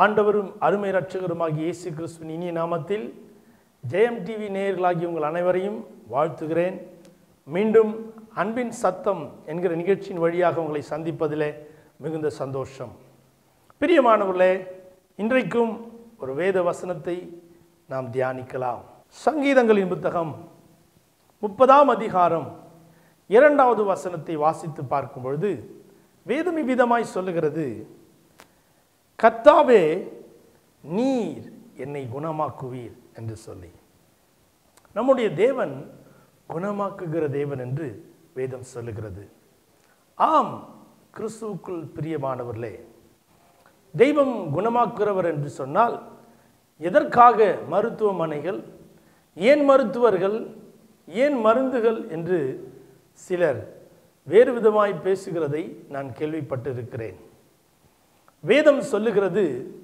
ஆண்டவரும் அருமை இரட்சகருமாகிய இயேசு கிறிஸ்துவின் இனிய நாமத்தில் ஜெயம் டிவி நேயர்களாகிய உங்கள் அனைவரையும் வாழ்த்துகிறேன். மீண்டும் அன்பின் சத்தம் என்கிற நிகழ்ச்சியின் வழியாக உங்களை சந்திப்பதிலே மிகுந்த சந்தோஷம். பிரியமானவர்களே, இன்றைக்கும் ஒரு வேத வசனத்தை நாம் தியானிக்கலாம். சங்கீதங்களின் புத்தகம் 30ஆம் அதிகாரம் 2வது வசனத்தை வாசித்து பார்க்கும் பொழுது வேதம் இவ்விதமாய் சொல்லுகிறது, கர்த்தாவே நீர் என்னை குணமாக்குவீர் என்று சொல்லி. நம்முடைய தேவன் குணமாக்குகிற தேவன் என்று வேதம் சொல்லுகிறது. ஆம், கிறிஸ்துவுக்குள் பிரியமானவர்களே, தெய்வம் குணமாக்குகிறவர் என்று சொன்னால் எதற்காக மருத்துவமனைகள், ஏன் மருத்துவர்கள், ஏன் மருந்துகள் என்று சிலர் வேறு விதமாய் பேசுகிறதை நான் கேள்விப்பட்டிருக்கிறேன். வேதம் சொல்லுகிறது,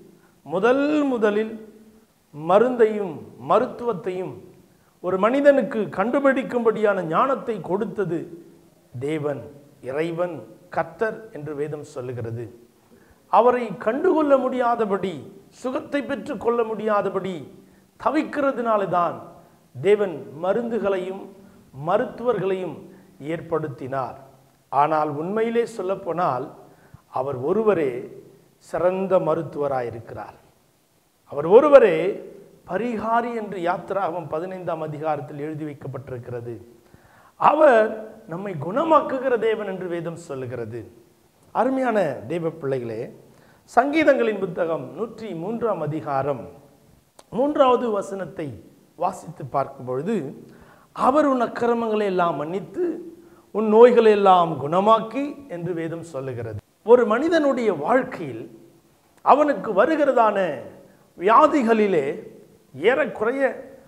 முதலில் மருந்தையும் மருத்துவத்தையும் ஒரு மனிதனுக்கு கண்டுபிடிக்கும்படியான ஞானத்தை கொடுத்தது தேவன், இறைவன், கர்த்தர் என்று வேதம் சொல்லுகிறது. அவரை கண்டுகொள்ள முடியாதபடி, சுகத்தை பெற்று கொள்ள முடியாதபடி தவிக்கிறதுனால்தான் தேவன் மருந்துகளையும் மருத்துவர்களையும் ஏற்படுத்தினார். ஆனால் உண்மையிலே சொல்லப்போனால் அவர் ஒருவரே சிறந்த மருத்துவராயிருக்கிறார். அவர் ஒருவரே பரிகாரி என்று யாத்திராகமம் 15ஆம் அதிகாரத்தில் எழுதி வைக்கப்பட்டிருக்கிறது. அவர் நம்மை குணமாக்குகிற தேவன் என்று வேதம் சொல்லுகிறது. அருமையான தேவ பிள்ளைகளே, சங்கீதங்களின் புத்தகம் 103ஆம் அதிகாரம் 3வது வசனத்தை வாசித்து பார்க்கும் பொழுது, அவர் உன் அக்கிரமங்களை எல்லாம் மன்னித்து உன் நோய்களை எல்லாம் குணமாக்கி என்று வேதம் சொல்லுகிறது. ஒரு மனிதனுடைய வாழ்க்கையில் அவனுக்கு வருகிறதான வியாதிகளிலே ஏறக்குறைய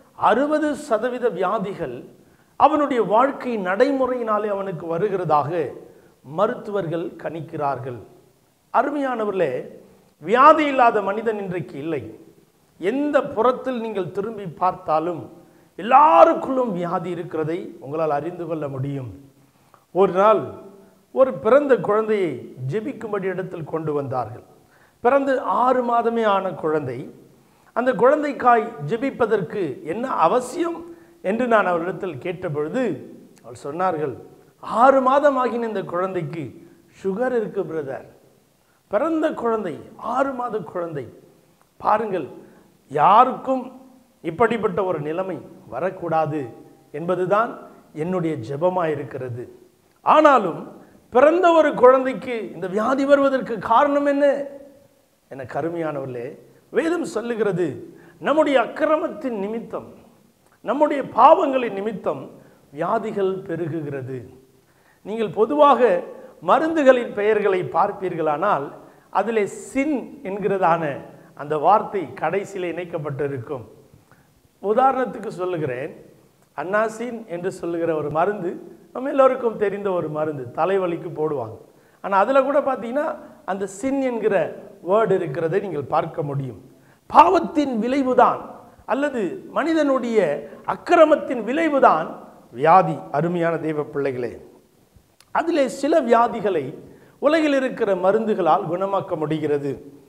60% வியாதிகள் அவனுடைய வாழ்க்கை நடைமுறையினாலே அவனுக்கு வருகிறதாக மருத்துவர்கள் கணிக்கிறார்கள். அருமையானவர்களே, வியாதி இல்லாத மனிதன் இன்றைக்கு இல்லை. எந்த புறத்தில் நீங்கள் திரும்பி பார்த்தாலும் எல்லாருக்குள்ளும் வியாதி இருக்கிறதை உங்களால் அறிந்து கொள்ள முடியும். ஒரு நாள் ஒரு பிறந்த குழந்தையை ஜெபிக்கும்படி இடத்தில் கொண்டு வந்தார்கள். பிறந்து 6 மாதமே ஆன குழந்தை. அந்த குழந்தைக்காய் ஜெபிப்பதற்கு என்ன அவசியம் என்று நான் அவரிடத்தில் கேட்டபொழுது அவர் சொன்னார்கள், 6 மாதம் ஆகின இந்த குழந்தைக்கு சுகர் இருக்கு பிரதர். பிறந்த குழந்தை, 6 மாத குழந்தை. பாருங்கள், யாருக்கும் இப்படிப்பட்ட ஒரு நிலைமை வரக்கூடாது என்பதுதான் என்னுடைய ஜெபமாக இருக்கிறது. ஆனாலும் பிறந்த ஒரு குழந்தைக்கு இந்த வியாதி வருவதற்கு காரணம் என்ன? என கருமையானவர்களே, வேதம் சொல்லுகிறது, நம்முடைய அக்கிரமத்தின் நிமித்தம், நம்முடைய பாவங்களின் நிமித்தம் வியாதிகள் பெருகுகிறது. நீங்கள் பொதுவாக மருந்துகளின் பெயர்களை பார்ப்பீர்களானால் அதிலே சின் என்கிறதான அந்த வார்த்தை கடைசியில் இணைக்கப்பட்டிருக்கும். உதாரணத்துக்கு சொல்லுகிறேன், அன்னாசின் என்று சொல்லுகிற ஒரு மருந்து நம்ம எல்லோருக்கும் தெரிந்த ஒரு மருந்து, தலைவலிக்கு போடுவாங்க. ஆனால் அதில் கூட பார்த்தீங்கன்னா அந்த சின் என்கிற வேர்டு இருக்கிறதை நீங்கள் பார்க்க முடியும். பாவத்தின் விளைவுதான் அல்லது மனிதனுடைய அக்கிரமத்தின் விளைவுதான் வியாதி. அருமையான தெய்வ பிள்ளைகளே, அதிலே சில வியாதிகளை உலகில் இருக்கிற மருந்துகளால் குணமாக்க முடிகிறது.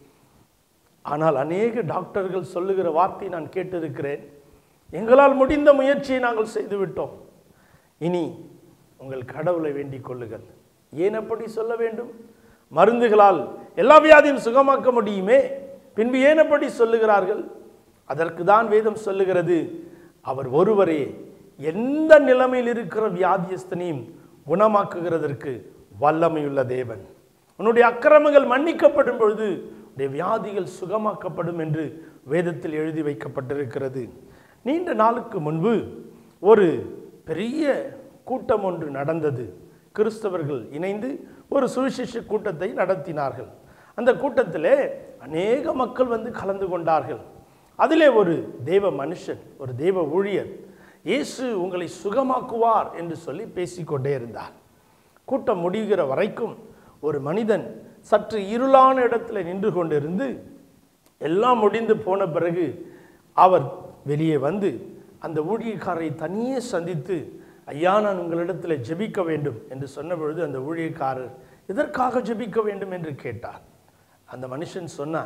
ஆனால் அநேக டாக்டர்கள் சொல்லுகிற வார்த்தை நான் கேட்டிருக்கிறேன், எங்களால் முடிந்த முயற்சியை நாங்கள் செய்துவிட்டோம், இனி உங்கள் கடவுளை வேண்டிக் கொள்ளுங்கள். ஏன் அப்படி சொல்ல வேண்டும்? மருந்துகளால் எல்லா வியாதியும் சுகமாக்க முடியுமே, பின்பு ஏன் அப்படி சொல்லுகிறார்கள்? அதற்கு தான் வேதம் சொல்லுகிறது, அவர் ஒருவரே எந்த நிலைமையில் இருக்கிற வியாதியஸ்தனையும் குணமாக்குகிறதற்கு வல்லமையுள்ள தேவன். உன்னுடைய அக்கிரமங்கள் மன்னிக்கப்படும் பொழுது உடைய வியாதிகள் சுகமாக்கப்படும் என்று வேதத்தில் எழுதி வைக்கப்பட்டிருக்கிறது. நீண்ட நாளுக்கு முன்பு ஒரு பெரிய கூட்டம் ஒன்று நடந்தது. கிறிஸ்தவர்கள் இணைந்து ஒரு சுவிசேஷ கூட்டத்தை நடத்தினார்கள். அந்த கூட்டத்திலே அநேக மக்கள் வந்து கலந்து கொண்டார்கள். அதிலே ஒரு தேவ மனுஷன், ஒரு தேவ ஊழியர், இயேசு உங்களை சுகமாக்குவார் என்று சொல்லி பேசிக்கொண்டே இருந்தார். கூட்டம் முடிகிற வரைக்கும் ஒரு மனிதன் சற்று இருளான இடத்துல நின்று கொண்டிருந்து, எல்லாம் முடிந்து போன பிறகு அவர் வெளியே வந்து அந்த ஊழியக்காரரை தனியே சந்தித்து, ஐயா, நான் உங்களிடத்தில் ஜெபிக்க வேண்டும் என்று சொன்ன பொழுது அந்த ஊழியக்காரர் எதற்காக ஜெபிக்க வேண்டும் என்று கேட்டார். அந்த மனுஷன் சொன்னான்,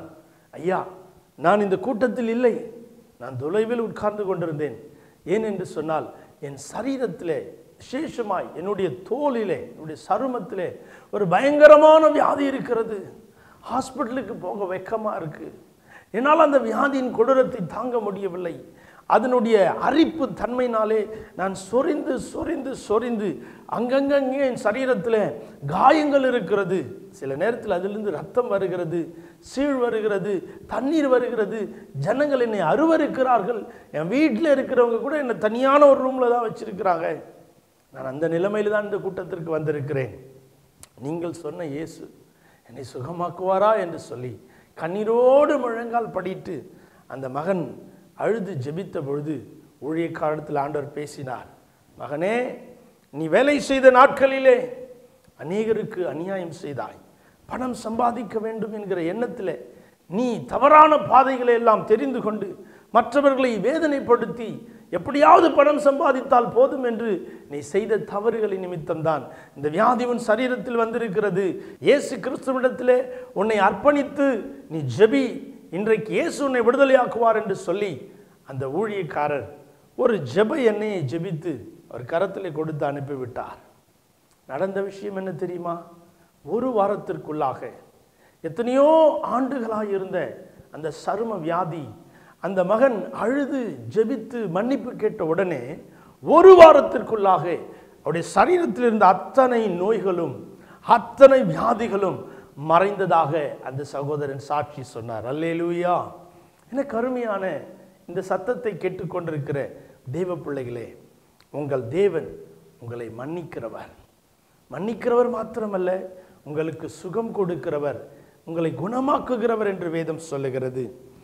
ஐயா, நான் இந்த கூட்டத்தில் இல்லை, நான் தொலைவில் உட்கார்ந்து கொண்டிருந்தேன். ஏன் என்று சொன்னால் என் சரீரத்திலே விசேஷமாய் என்னுடைய தோலிலே என்னுடைய சருமத்திலே ஒரு பயங்கரமான வியாதி இருக்கிறது. ஹாஸ்பிட்டலுக்கு போக வெக்கமா இருக்கு. என்னால் அந்த வியாதியின் கொடூரத்தை தாங்க முடியவில்லை. அதனுடைய அரிப்பு தன்மையினாலே நான் சொரிந்து சொரிந்து சொரிந்து அங்கங்கே என் சரீரத்தில் காயங்கள் இருக்கிறது. சில நேரத்தில் அதிலிருந்து ரத்தம் வருகிறது, சீழ் வருகிறது, தண்ணீர் வருகிறது. ஜனங்கள் என்னை அருவருக்கிறார்கள். என் வீட்டில் இருக்கிறவங்க கூட என்னை தனியான ஒரு ரூமில் தான் வச்சிருக்கிறாங்க. நான் அந்த நிலைமையில் தான் இந்த கூட்டத்திற்கு வந்திருக்கிறேன். நீங்கள் சொன்ன இயேசு என்னை சுகமாக்குவாரா என்று சொல்லி கண்ணீரோடு முழங்கால் படிட்டு அந்த மகன் அழுது ஜெபித்த பொழுது ஊழியக்காரத்தில் ஆண்டவர் பேசினார். மகனே, நீ வேலை செய்த நாட்களிலே அநேகருக்கு அநியாயம் செய்தாய். பணம் சம்பாதிக்க வேண்டும் என்கிற எண்ணத்தில் நீ தவறான பாதைகளை எல்லாம் தெரிந்து கொண்டு மற்றவர்களை வேதனைப்படுத்தி எப்படியாவது பணம் சம்பாதித்தால் போதும் என்று நீ செய்த தவறுகளின் நிமித்தம்தான் இந்த வியாதி உன் சரீரத்தில் வந்திருக்கிறது. இயேசு கிறிஸ்துவிடத்திலே உன்னை அர்ப்பணித்து நீ ஜெபி, இன்றைக்கு இயேசு உன்னை விடுதலையாக்குவார் என்று சொல்லி அந்த ஊழியக்காரர் ஒரு ஜெப எண்ணெயை ஜெபித்து அவர் கரத்தில் கொடுத்து அனுப்பிவிட்டார். நடந்த விஷயம் என்ன தெரியுமா? ஒரு வாரத்திற்குள்ளாக எத்தனையோ ஆண்டுகளாக இருந்த அந்த சரும வியாதி, அந்த மகன் அழுது ஜெபித்து மன்னிப்பு கேட்ட உடனே ஒரு வாரத்திற்குள்ளாக அவருடைய சரீரத்தில் இருந்த அத்தனை நோய்களும் அத்தனை வியாதிகளும் மறைந்ததாக அந்த சகோதரன் சாட்சி சொன்னார். அல்லேலூயா! எனக்கு அருமையான இந்த சத்தத்தை கேட்டுக்கொண்டிருக்கிற தேவ பிள்ளைகளே, உங்கள் தேவன் உங்களை மன்னிக்கிறவர். மன்னிக்கிறவர் மாத்திரமல்ல, உங்களுக்கு சுகம் கொடுக்கிறவர், உங்களை குணமாக்குகிறவர் என்று வேதம் சொல்லுகிறது.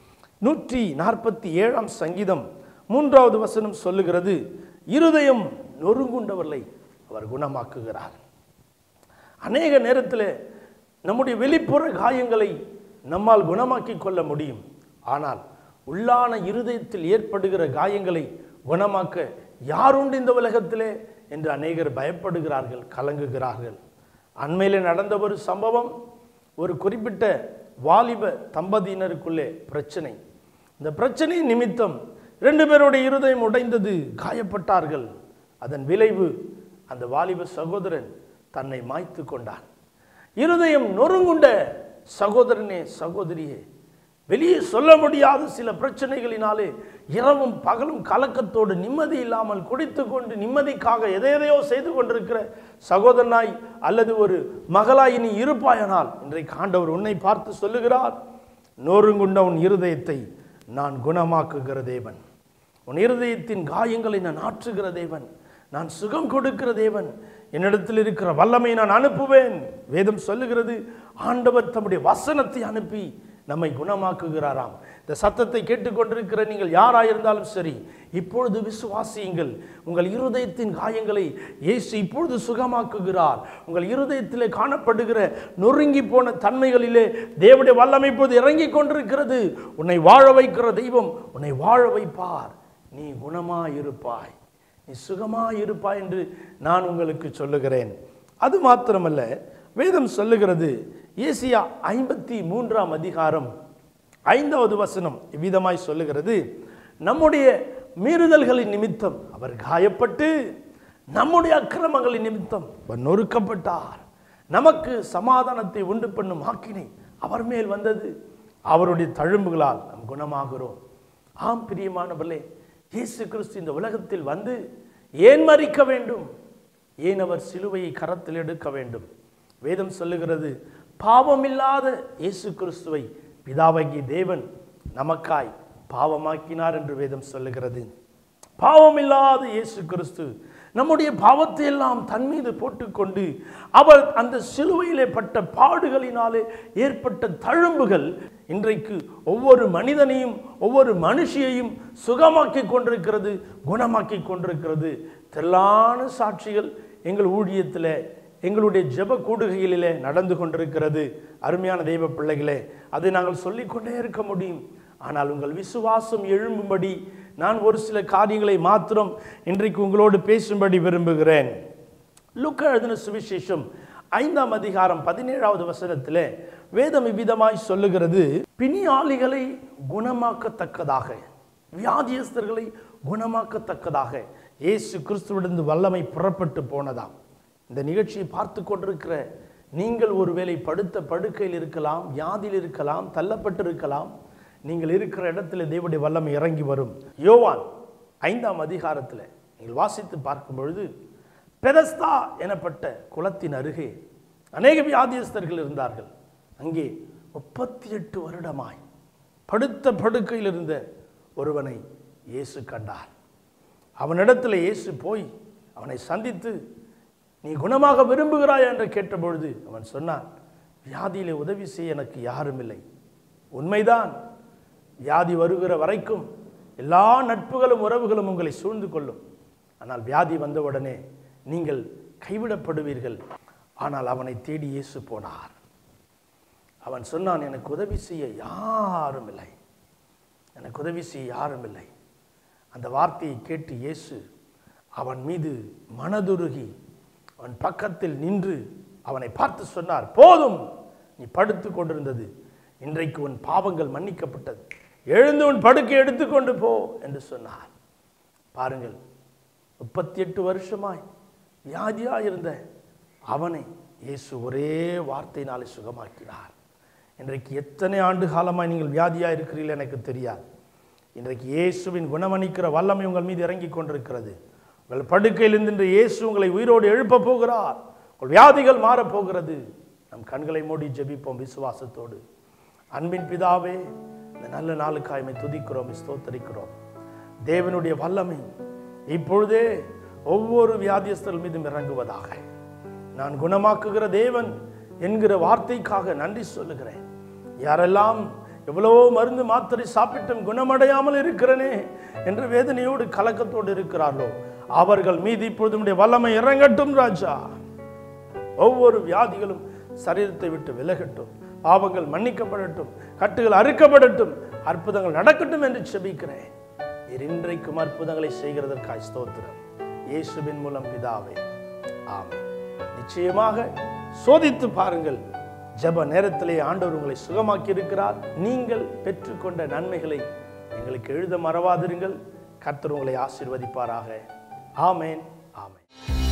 147ஆம் சங்கீதம் 3வது வசனம் சொல்லுகிறது, இருதயம் நொறுங்குண்டவர்களை அவர் குணமாக்குகிறார். அநேக நேரத்தில் நம்முடைய வெளிப்புற காயங்களை நம்மால் குணமாக்கி கொள்ள முடியும். ஆனால் உள்ளான இருதயத்தில் ஏற்படுகிற காயங்களை குணமாக்க யாருண்டு இந்த உலகத்திலே என்று அநேகர் பயப்படுகிறார்கள், கலங்குகிறார்கள். அண்மையில் நடந்த ஒரு சம்பவம், ஒரு குறிப்பிட்ட வாலிப தம்பதியினருக்குள்ளே பிரச்சனை. இந்த பிரச்சனை நிமித்தம் 2 பேருடைய இருதயம் உடைந்தது, காயப்பட்டார்கள். அதன் விளைவு அந்த வாலிப சகோதரன் தன்னை மாய்த்து கொண்டான். இருதயம் நொறுங்குண்ட சகோதரனே, சகோதரியே, வெளியே சொல்ல முடியாத சில பிரச்சனைகளினாலே இரவும் பகலும் கலக்கத்தோடு நிம்மதி இல்லாமல் குடித்து கொண்டு நிம்மதிக்காக எதையோ செய்து கொண்டிருக்கிற சகோதரனாய் அல்லது ஒரு மகளாய் நீ இருப்பாயனால் இன்றைக்கு ஆண்டவர் உன்னை பார்த்து சொல்லுகிறார், நொறுங்குண்ட உன் இருதயத்தை நான் குணமாக்குகிற தேவன், உன் இருதயத்தின் காயங்களை நான் ஆற்றுகிற தேவன், நான் சுகம் கொடுக்கிற தேவன், என்னிடத்தில் இருக்கிற வல்லமை நான் அனுப்புவேன். வேதம் சொல்லுகிறது, ஆண்டவர் தம்முடைய வசனத்தை அனுப்பி நம்மை குணமாக்குகிறாராம். இந்த சத்தத்தை கேட்டுக்கொண்டிருக்கிற நீங்கள் யாராயிருந்தாலும் சரி, இப்பொழுது விசுவாசியுங்கள். உங்கள் இருதயத்தின் காயங்களை இயேசு இப்பொழுது சுகமாக்குகிறார். உங்கள் இருதயத்திலே காணப்படுகிற நொறுங்கி போன தன்மைகளிலே தேவனுடைய வல்லமை இப்போது இறங்கி கொண்டிருக்கிறது. உன்னை வாழ வைக்கிற தெய்வம் உன்னை வாழ வைப்பார். நீ குணமாயிருப்பாய், நீ சுகமாயிருப்பாய் என்று நான் உங்களுக்கு சொல்லுகிறேன். அது மாத்திரமல்ல, வேதம் சொல்லுகிறது, ஏசியா 53ஆம் அதிகாரம் 5வது வசனம் இவ்விதமாய் சொல்லுகிறது, நம்முடைய மீறுதல்களின் நிமித்தம் அவர் காயப்பட்டு நம்முடைய அக்கிரமங்களின் நிமித்தம் அவர் நொறுக்கப்பட்டார், நமக்கு சமாதானத்தை உண்டு பண்ணும் ஆக்கினை அவர் மேல் வந்தது, அவருடைய தழும்புகளால் நாம் குணமாகிறோம். ஆம் பிரியமானவர்களே, இயேசு கிறிஸ்து இந்த உலகத்தில் வந்து ஏன் மரிக்க வேண்டும்? ஏன் அவர் சிலுவையை கரத்தில் எடுக்க வேண்டும்? வேதம் சொல்லுகிறது, பாவமில்லாத இயேசு கிறிஸ்துவை பிதாவாகிய தேவன் நமக்காய் பாவமாக்கினார் என்று வேதம் சொல்லுகிறது. பாவமில்லாத இயேசு கிறிஸ்து நம்முடைய பாவத்தை எல்லாம் தன் மீது போட்டுக்கொண்டு அவர் அந்த சிலுவையிலே பட்ட பாடுகளினாலே ஏற்பட்ட தழும்புகள் இன்றைக்கு ஒவ்வொரு மனிதனையும் ஒவ்வொரு மனுஷியையும் சுகமாக்கி கொண்டிருக்கிறது, குணமாக்கி கொண்டிருக்கிறது. திரளான சாட்சிகள் எங்கள் ஊழியத்தில் எங்களுடைய ஜெப கூடுகைகளிலே நடந்து கொண்டிருக்கிறது. அருமையான தெய்வ பிள்ளைகளே, அதை நாங்கள் சொல்லிக்கொண்டே இருக்க முடியும். ஆனால் உங்கள் விசுவாசம் எழும்பும்படி நான் ஒரு சில காரியங்களை மாத்திரம் இன்றைக்கு உங்களோடு பேசும்படி விரும்புகிறேன். லூக்கா எழுதின சுவிசேஷம் 5ஆம் அதிகாரம் 17வது வசனத்திலே வேதம் இவ்விதமாய் சொல்லுகிறது, பிணியாளிகளை குணமாக்கத்தக்கதாக, வியாதியஸ்தர்களை குணமாக்கத்தக்கதாக இயேசு கிறிஸ்துவிலிருந்து வல்லமை புறப்பட்டு போனதாம். இந்த நிகழ்ச்சியை பார்த்து கொண்டிருக்கிற நீங்கள் ஒருவேளை படுத்த படுக்கையில் இருக்கலாம், வியாதியில் இருக்கலாம், தள்ளப்பட்டு இருக்கலாம். நீங்கள் இருக்கிற இடத்துல தேவனுடைய வல்லமை இறங்கி வரும். யோவான் 5ஆம் அதிகாரத்தில் நீங்கள் வாசித்து பார்க்கும் பொழுது, பெதஸ்தா எனப்பட்ட குளத்தின் அருகே அநேக வியாதியஸ்தர்கள் இருந்தார்கள். அங்கே 38 வருடமாய் படுத்த படுக்கையில் இருந்த ஒருவனை இயேசு கண்டார். அவனிடத்தில் இயேசு போய் அவனை சந்தித்து, நீ குணமாக விரும்புகிறாய் என்று கேட்டபொழுது அவன் சொன்னான், வியாதியிலே உதவி செய்ய எனக்கு யாரும் இல்லை. உண்மைதான், வியாதி வருகிற வரைக்கும் எல்லா நட்புகளும் உறவுகளும் உங்களை சூழ்ந்து கொள்ளும். ஆனால் வியாதி வந்தவுடனே நீங்கள் கைவிடப்படுவீர்கள். ஆனால் அவனை தேடி இயேசு போனார். அவன் சொன்னான், எனக்கு உதவி செய்ய யாரும் இல்லை, எனக்கு உதவி செய்ய யாரும் இல்லை. அந்த வார்த்தையை கேட்டு இயேசு அவன் மீது மனதுருகி அவன் பக்கத்தில் நின்று அவனை பார்த்து சொன்னார், போதும், நீ படுத்து கொண்டிருந்தது இன்றைக்கு உன் பாவங்கள் மன்னிக்கப்பட்டது, எழுந்து உன் படுக்கை எடுத்துக்கொண்டு போ என்று சொன்னார். பாருங்கள், 38 வருஷமாய் வியாதியாயிருந்த அவனை இயேசு ஒரே வார்த்தையினாலே சுகமாக்கினார். இன்றைக்கு எத்தனை ஆண்டு காலமாய் நீங்கள் வியாதியாக இருக்கிறீர்கள் எனக்கு தெரியாது. இன்றைக்கு இயேசுவின் குணமளிக்கிற வல்லமை உங்கள் மீது இறங்கி கொண்டிருக்கிறது. உங்கள் படுக்கையில் இன்று இயேசு உங்களை உயிரோடு எழுப்ப போகிறார். உங்கள் வியாதிகள் மாறப்போகிறது. நம் கண்களை மூடி ஜெபிப்போம் விசுவாசத்தோடு. அன்பின் பிதாவே, இந்த நல்ல நாளுக்காய்மை துதிக்கிறோம், ஸ்தோத்தரிக்கிறோம். தேவனுடைய வல்லமை இப்பொழுதே ஒவ்வொரு வியாதியஸ்தர்கள் மீதும் இறங்குவதாக. நான் குணமாக்குகிற தேவன் என்கிற வார்த்தைக்காக நன்றி சொல்லுகிறேன். யாரெல்லாம் எவ்வளவோ மருந்து மாத்திரை சாப்பிட்டும் குணமடையாமல் இருக்கிறனே என்று வேதனையோடு கலக்கத்தோடு இருக்கிறார்களோ அவர்கள் மீது இப்பொழுது வல்லமை இறங்கட்டும் ராஜா. ஒவ்வொரு வியாதிகளும் சரீரத்தை விட்டு விலகட்டும், பாவங்கள் மன்னிக்கப்படட்டும், கட்டுகள் அறுக்கப்படட்டும், அற்புதங்கள் நடக்கட்டும் என்று செபிக்கிறேன். இன்றைக்கும் அற்புதங்களை செய்கிறதற்காய் ஸ்தோத்திரம். இயேசுவின் மூலம் பிதாவே, ஆமென். நிச்சயமாக சோதித்து பாருங்கள். ஜெப நேரத்திலே ஆண்டவர் உங்களை சுகமாக்கி இருக்கிறார். நீங்கள் பெற்றுக்கொண்ட நன்மைகளை எங்களுக்கு எழுத மறவாதிருங்கள். கர்த்தர் உங்களை ஆசீர்வதிப்பாராக. ஆமென், ஆமென்.